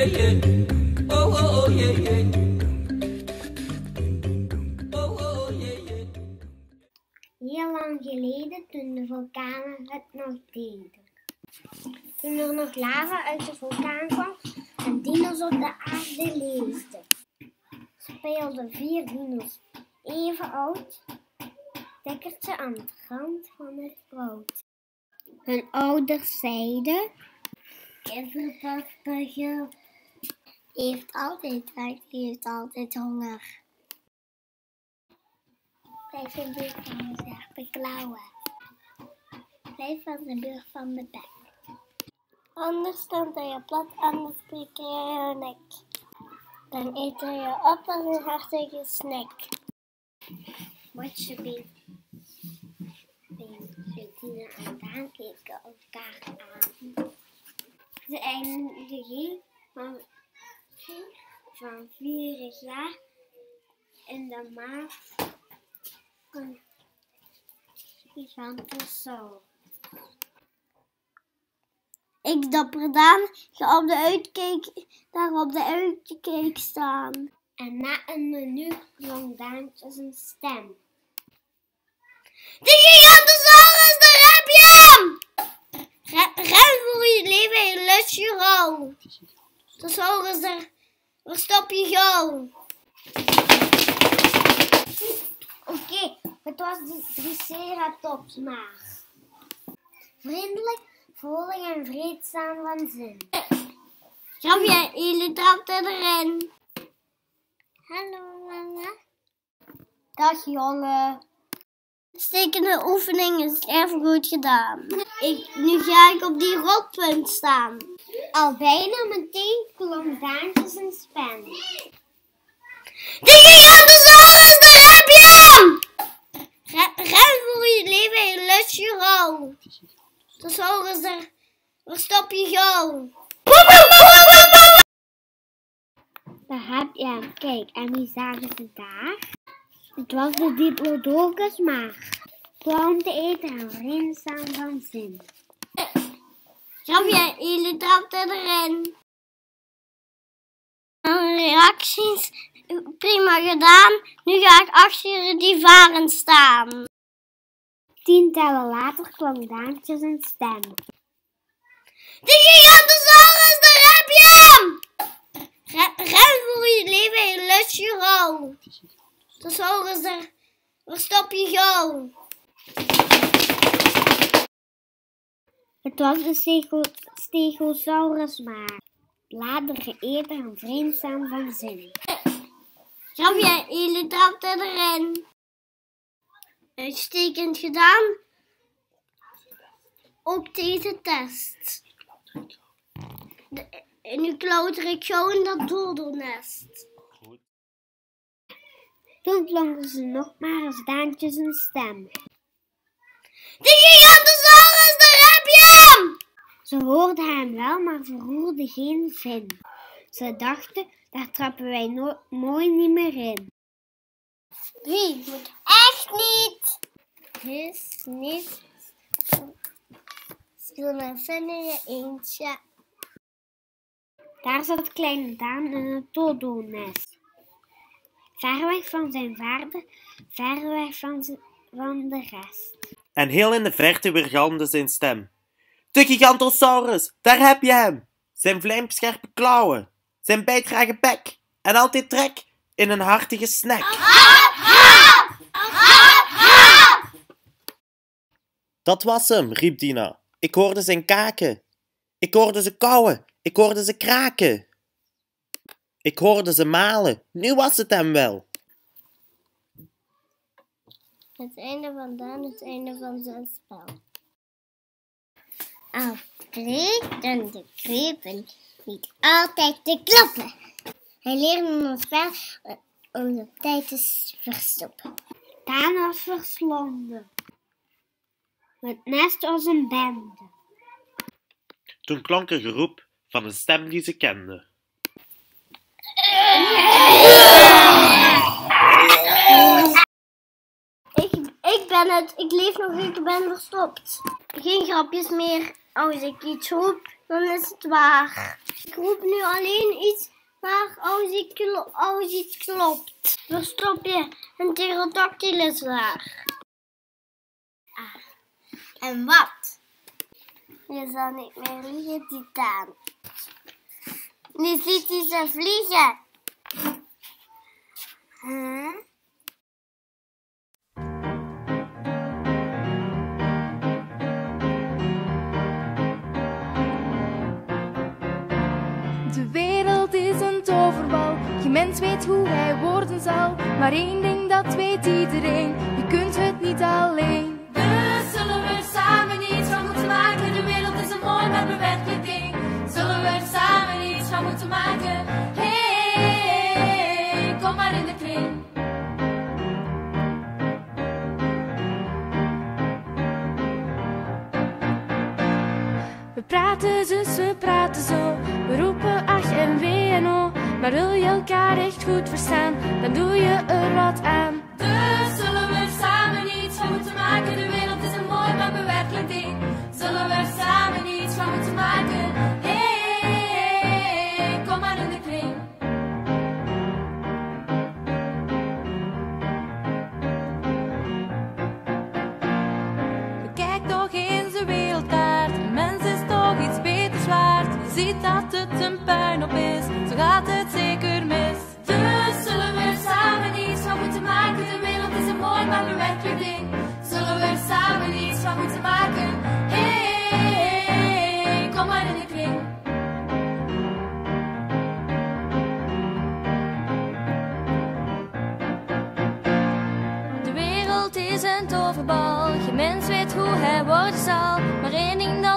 yeah. Oh, oh, oh, yeah, yeah. Oh, oh, oh, yeah, yeah. Heel lang geleden, toen de vulkanen het nog deden. Toen er nog lava uit de vulkaan kwam en dino's op de aarde leefden, speelden 4 dino's even oud, tikkertje aan de rand van het brood. Hun ouders zeiden: kinderpapageel heeft altijd trek, heeft altijd honger. Blijf in de buurt van de scherpe klauwen. Blijf van de buurt van de bek. Anders stond hij je plat, anders breek je je nek. Dan eet hij je op als een hartige snack. Watje been. Tina en Daan keken elkaar aan. Ze eindigden van 4 jaar in de maag van Gigantosaurus. Ik dapper Daan, ga op de uitkijk, daar op de uitkijk staan. En na een minuut klonk Daantje zijn stem. De Gigantosaurus, daar heb je hem! Ren voor je leven en lust je rauw. Tosaurus, daar stop je gauw. Oké, het was de Triceratops maar. Vriendelijk, vrolijk en vreedzaam van zin. Grapje, jullie trapten erin. Hallo mama. Dag jongen. Stekende oefening is erg goed gedaan. Nu ga ik op die rotpunt staan. Al bijna meteen klonk Daantje zijn span. De Gigantosaurus, daar heb je hem! Ren voor je leven en lust je rauw. Tosaurus, daar stop je gauw. Daar heb je hem. Kijk, en wie zagen ze daar? Het was de Diplodocus maar. Planten-eten en vreedzaam van zin. Grapje, jullie trapten erin. Reacties, prima gedaan. Nu ga ik achter die varen staan. 10 tellen later klonk Daantje zijn stem. De Gigantosaurus, daar heb je hem! Ren voor je leven en lust je rauw. Tosaurus, daar stop je gauw. Het was de Stegosaurus maar. Bladeren geëten en vreedzaam van zin. Grapje, jullie trapten erin. Uitstekend gedaan. Op deze test. Nu klauter ik gauw in dat dodelnest. Toen klonken ze nog maar als Daantje zijn stem. De Gigantosaurus, daar heb je hem! Ze hoorden hem wel, maar verroerden geen vin. Ze dachten, daar trappen wij mooi niet meer in. Wie moet echt niet? Dus niet. Speel een vin in je eentje. Daar zat kleine Daan in het dodelnest. Ver weg van zijn vader, ver weg van de rest. En heel in de verte weergalmde zijn stem. De Gigantosaurus, daar heb je hem! Zijn vlijmscherpe klauwen, zijn bijtrage bek en altijd trek in een hartige snack. Dat was hem, riep Dina. Ik hoorde zijn kaken. Ik hoorde ze kauwen. Ik hoorde ze kraken. Ik hoorde ze malen. Nu was het hem wel. Het einde van Daan, het einde van zijn spel. Al breken de krepen niet altijd te kloppen. Hij leerde ons spel om de tijd te verstoppen. Daan was verslonden. Het nest was een bende. Toen klonk een geroep van een stem die ze kende. Ik ben het. Ik leef nog, ik ben verstopt. Geen grapjes meer als ik iets roep. dan is het waar. Ik roep nu alleen iets waar als iets klopt. Verstop je, een pterodactyl is waar. En wat? Je zal niet meer liegen, Titaan. Nu ziet hij ze vliegen. Huh? De wereld is een toverbal, geen mens weet hoe hij worden zal. Maar één ding dat weet iedereen, je kunt het niet alleen. Dus zullen we samen iets van moeten maken. De wereld is een mooi maar bewerkelijk ding. Zullen we er samen iets van moeten maken. Hey, kom maar in de kring. We praten zus, we praten zo, we roepen ach en wee en oh. Maar wil je elkaar echt goed verstaan, dan doe je er wat aan. Dus zullen we er samen iets van moeten maken. De wereld is een mooi maar bewerkelijk ding. Zullen we er samen iets van moeten maken. Hey, kom maar in de kring. Kijk toch eens de wereldkaart, een mens is toch iets beters waard. Je ziet dat het een puinhoop is, zo gaat het zeker mis. Dus zullen we er samen iets van moeten maken. De wereld is een mooi maar bewerkelijk ding. Zullen we er samen iets van moeten maken. Hey, kom maar in de kring. De wereld is een toverbal, geen mens weet hoe hij worden zal. Maar één ding